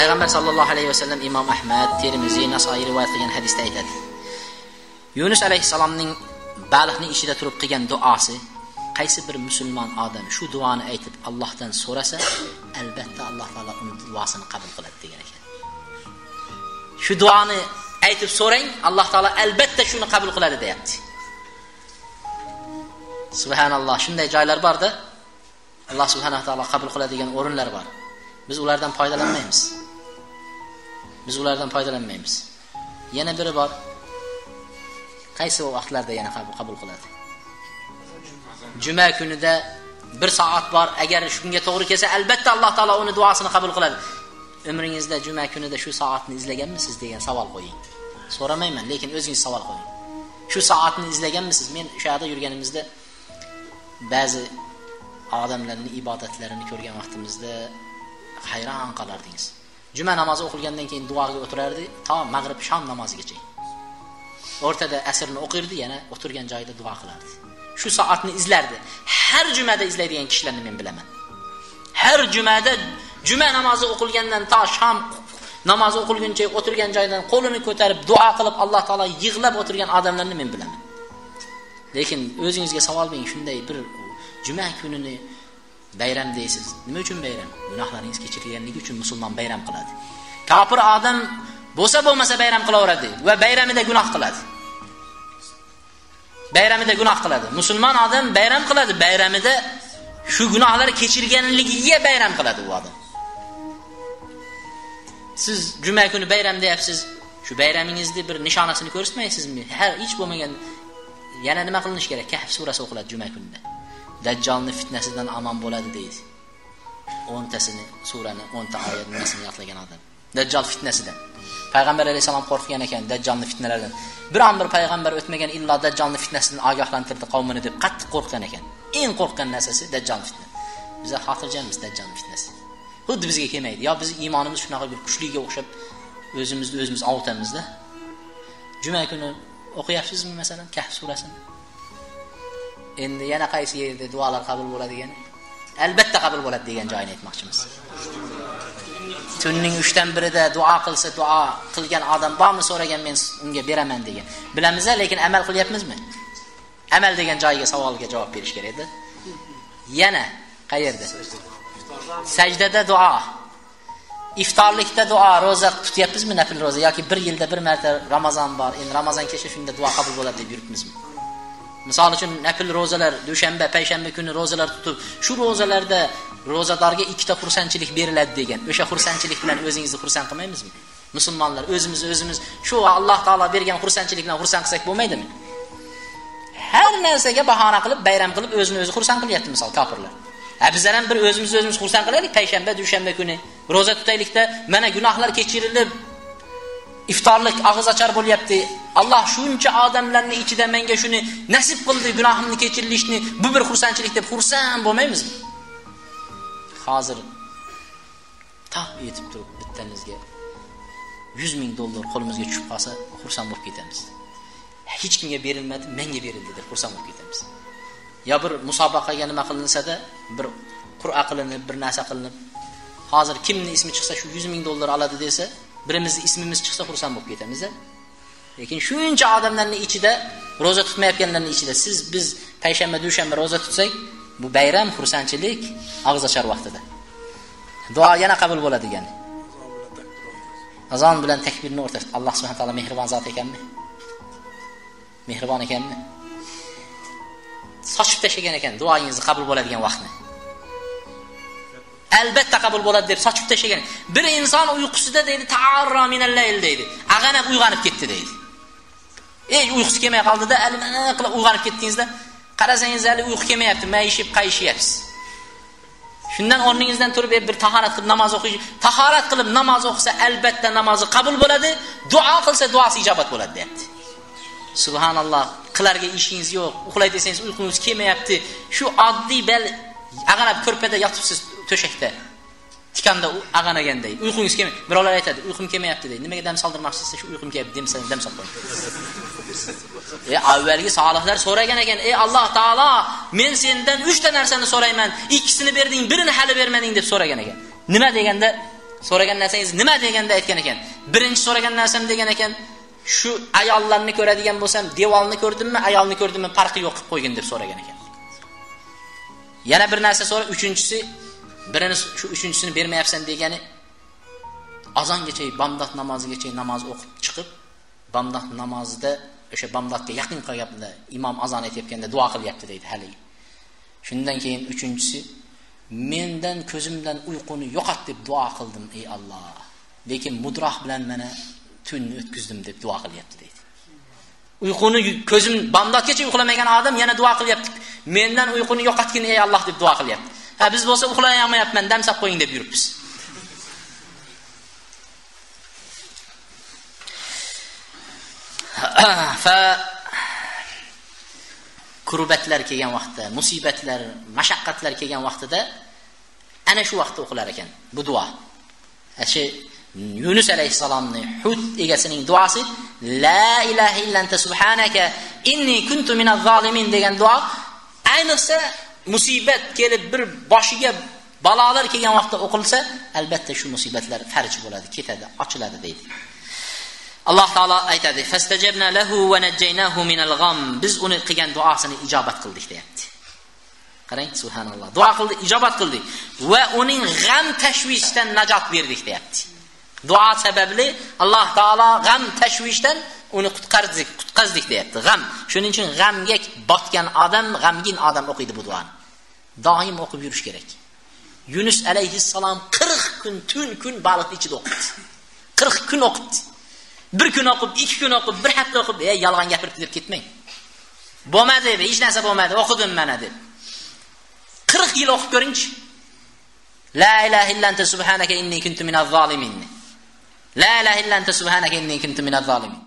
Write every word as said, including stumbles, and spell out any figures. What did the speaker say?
Payg'ambar sallallohu alayhi vasallam Imom Ahmad, Termiziy, Nasoiy rivoyat qilgan hadisda aytadi. Yunus alayhisalomning baliqning ichida turib qilgan duosi, qaysi bir musulmon odam shu duoni aytib Allohdan so'rasa, albatta Alloh taolo uning duosini qabul qiladi degan ekan. Shu duoni aytib so'rang, Alloh taolo albatta shuni qabul qiladi deyapti. Subhanalloh, shunday joylar borda Alloh subhanahu va taolo qabul qiladigan o'rinlar bor. Biz ulardan foydalanmaymiz. Biz ulardan foydalanmaymiz. Yana biri bor. Qaysi vaqtlarda yana qabul qiladi? Juma kunida bir soat bor. Agar shunga to'g'ri kelsa, albatta Alloh taolo uni duosini qabul qiladi. Umringizda juma kunida shu soatni izlaganmisiz degan savol qo'ying. So'ramayman, lekin o'zingiz savol qo'ying. Shu soatni izlaganmisiz? Men o'sha yerda yurganimizda ba'zi odamlarning ibodatlarini ko'rgan vaqtimizda hayron qolardingiz. Juma namozi o'qilgandan keyin duoga o'tirardi, to mag'rib shom namozigacha. O'rtada asrni o'qirdi, yana o'tirgan joyida duo qilardi. Shu soatni izlardi. Har jumada izlaydigan kishilarni men bilaman. Har jumada juma namozi o'qilgandan to shom namozi o'qilguncha o'tirgan joydan qo'lini ko'tarib duo qilib Alloh taolo yig'lab o'tirgan odamlarni men bilaman. Lekin o'zingizga savol bering, shunday bir juma kunini bayram deysiz. Nima uchun bayram? Gunohlaringiz kechirilganligi uchun musulmon bayram qiladi. Kofir odam bo'lsa bo'lmasa bayram qilaveradi va bayramida gunoh qiladi. Bayramida gunoh qiladi. Musulmon odam bayram qiladi, bayramida shu gunohlari kechirganligiga bayram qiladi u odam. Siz juma kuni bayram deyapsiz. Shu bayramingizni bir nishonasini ko'rsatmaysizmi? Har hech bo'lmagan yana nima qilinish kerak? Kahf surasi o'qiladi juma kunida. Dajjolning fitnasidan aman bo'ladi deydi. o'ntasini surani, o'nta oyat nimasini yodlagan odam. Dajjal fitnasidan. Payg'ambar alayhisalom qo'rqgan ekan Dajjalning fitnalaridan. Biron bir payg'ambar o'tmagan illo Dajjalning fitnasidan ogohlantirdi qavmini deb qattiq qo'rqgan ekan. Eng qo'rqgan narsasi Dajjal fitnasi. Biz xotirjammiz Dajjalning fitnasi. Xuddi bizga kelmaydi. Yo biz iymonimiz shunaqa bir kuchliga o'xshab o'zimizni o'zimiz avutamizda. Juma kuni o'qiyapsizmi masalan Kahf surasini? Endi yana qaysi yerda duolar qabul bo'ladi degan? Albatta qabul bo'ladi degan joyini aytmoqchimiz. Tunning uchdan birida duo qilsa, duo qilgan odam bormi so'ragan, men unga beraman degan. Bilamiz, lekin amal qilyapmizmi? Amal degan joyiga savolga javob berish kerak edi. Yana qayerda? Sajdada duo. Iftorlikda duo, roza tutyapmizmi, nafil roza yoki bir yilda bir marta Ramazon bor. Endi Ramazon kelsa shunda duo qabul bo'ladi deb yuribmizmi? Misol uchun nafil rozalar dushanba, payshanba kuni rozalar tutib, shu rozalarda rozadorga ikkita xursandchilik beriladi degan. O'sha xursandchilik bilan o'zingizni xursand qilmaymizmi? Musulmonlar o'zimiz o'zimiz shu Alloh taolo bergan xursandchilik bilan xursand qilsak bo'lmaydimi? Har narsaga bahona qilib, bayram qilib o'zini o'zi xursand qilyapti misol kofirlar. Ha bizlar ham bir o'zimiz o'zimiz xursand qilaylik, payshanba, dushanba kuni roza tutaylikda, mana gunohlar kechirilib iftorlik og'iz ochar bo'lyapti. Alloh shuncha odamlarning ichida menga shuni nasib qildi, gunohimni kechirilishni, bu bir xursandchilik deb xursand bo'lmaymizmi? Hozir taq yetib turib bittanizga yuz ming dollar qo'limizga tushib qolsa, xursand bo'lib ketamiz. Hech kimga berilmadi, menga berildi deb xursand bo'lib ketamiz. Ya bir musobaqaga nima qilinsa-da, bir qur'a qilinib, bir narsa qilinib, hozir kimning ismi chiqsa shu yuz ming dollar oladi desa, birimizning ismimiz chiqsa xursand bo'lib ketamiz. Lekin shuncha odamlarning ichida, roza tutmayotganlarning ichida siz biz payshanba, dushanba roza tutsak, bu bayram, xursandchilik og'iz ochar vaqtida. Duo yana qabul bo'ladi degan. Azon bilan takbirning o'rtasida Alloh subhanahu va taolo mehribon zot ekanmi? Mehribon ekanmi? Sochib tashlagan ekan duoingizni qabul bo'ladigan vaqtni. Albatta qabul bo'ladi deb sochib tashlagan. Bir inson uyqusida deydi, ta'arra minal layl deydi. Ag'anab uyg'onib ketdi deydi. Ey uyqusi kelmay qoldida, almana qilib uyg'onib ketdingizda, qarasangiz hali uyqu kelmayapti, mayishib, qayishyapsiz. Shundan o'rningizdan turib bir tahorat qilib namoz o'qish, tahorat qilib namoz o'qisa albatta namozi qabul bo'ladi, duo qilsa duosi ijobat bo'ladi deyapti. Subhanalloh, qilarga ishingiz yo'q, uxlay desangiz uyqungiz kelmayapti. Shu oddiy bel ag'anab ko'rpada yotibsiz to'shakda. Tikanda ag'anaganday. Uyqungiz kelmay. Birovlar aytadi, uyqum kelmayapti deydi. Nimaga dam soldirmoqchisiz? Shu uyqum kelyapti demsan, dam solib qo'ying. E avvalgi solihlar so'ragan ekan, ey Alloh taolo, men sendan uch ta narsani so'rayman. Ikkisini berding, birini hali bermading deb so'ragan ekan. Nima deganda So'ragan narsangiz nima deganda aytgan ekan. Birinchi so'ragan narsam degan ekan, shu ayollarni ko'radigan bo'lsam, devorni ko'rdimmi, ayolni ko'rdimmi, farqi yo'q qilib qo'ygin deb so'ragan ekan. Yana bir narsa so'ra, uchinchisi, birini shu uchinchisini bermayapsan degani, azongacha, bomdod namozigacha namoz o'qib chiqib, bomdod namozida o'sha bomdodga yaqin qolganda imom azon aytayotganda duo qilyapti deydi hali. Shundan keyin uchinchisi, mendan ko'zimdan uyquni yo'qot deb duo qildim ey Alloh. Lekin mudroh bilan mana tunni o'tkazdim deb duo qilyapti deydi. Uyquni ko'zim bomdodgacha uxlamagan odam yana duo qilyapti. Mendan uyquni yo'qotgin ey Alloh deb duo qilyapti. Ha biz bo'lsa uxlay olmayapman, dam sab qo'ying deb yuribmiz. Fa kurbatlar kelgan vaqtda, musibatlar, mashaqqatlar kelgan vaqtida ana shu vaqtda o'qilar ekan bu duo. Ashi Yunus alayhisalomning Hud egasining duosi la ilaha illa anta subhanaka inni kuntu minaz zolimin degan duo ayniqsa musibat kelib bir boshiga balolar kelgan vaqtda o'qilsa, albatta shu musibatlar farj bo'ladi, ketadi, ochiladi deydi. Alloh taolo aytadi: "Fastajabna lahu va najjaynahu minal gham." Biz uni qilgan duosini ijobat qildik deyapti. Qarang, subhanalloh. Duo qildi, ijobat qildik va uning g'am tashvishdan najot berdik deyapti. Duo sababli Alloh taolo g'am tashvishdan uni qutqardik, qutqazdik deyapti. G'am. Shuning uchun g'amga botgan odam, g'amgin odam o'qiydi bu duoni. Doim o'qib yurish kerak. Yunus alayhissalom qirq kun, tun kun baliqning ichida o'qidi. qirq kun o'qidi. Bir kun o'qib, ikki kun o'qib, bir hafta o'qib, "Ey, yolg'on gapirib deb ketmang. Bo'lmadi, hech narsa bo'lmadi, o'qidim mana" deb. qirq yil o'qib ko'ringchi. La ilaha illa anta subhanaka inni kuntu minaz zolimin. La ilaha illa anta subhanaka inni kuntu minaz zolimin.